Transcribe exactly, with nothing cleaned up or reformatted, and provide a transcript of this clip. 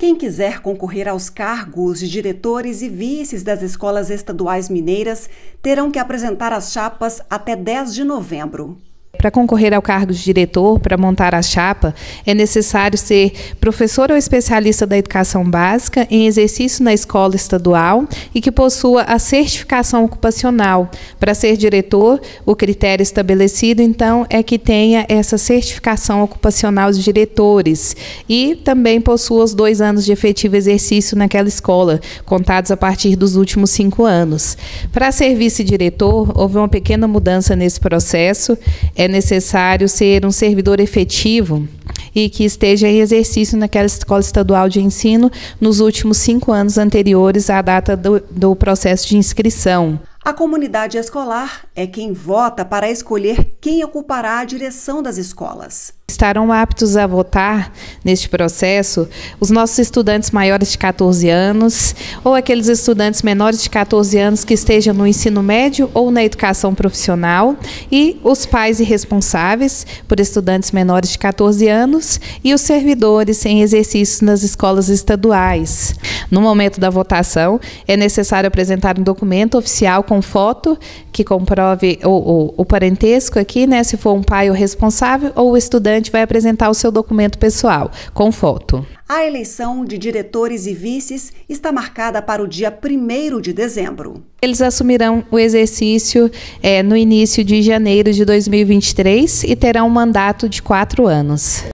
Quem quiser concorrer aos cargos de diretores e vices das escolas estaduais mineiras terão que apresentar as chapas até dez de novembro. Para concorrer ao cargo de diretor, para montar a chapa, é necessário ser professor ou especialista da educação básica em exercício na escola estadual e que possua a certificação ocupacional. Para ser diretor, o critério estabelecido, então, é que tenha essa certificação ocupacional de diretores e também possua os dois anos de efetivo exercício naquela escola, contados a partir dos últimos cinco anos. Para ser vice-diretor, houve uma pequena mudança nesse processo. É necessário ser um servidor efetivo e que esteja em exercício naquela escola estadual de ensino nos últimos cinco anos anteriores à data do, do processo de inscrição. A comunidade escolar é quem vota para escolher quem ocupará a direção das escolas. Estarão aptos a votar neste processo os nossos estudantes maiores de quatorze anos ou aqueles estudantes menores de quatorze anos que estejam no ensino médio ou na educação profissional e os pais e responsáveis por estudantes menores de quatorze anos e os servidores em exercício nas escolas estaduais. No momento da votação, é necessário apresentar um documento oficial com foto que comprove o, o, o parentesco aqui, né? Se for um pai ou responsável, ou o estudante vai apresentar o seu documento pessoal com foto. A eleição de diretores e vices está marcada para o dia primeiro de dezembro. Eles assumirão o exercício é, no início de janeiro de dois mil e vinte e três e terão um mandato de quatro anos.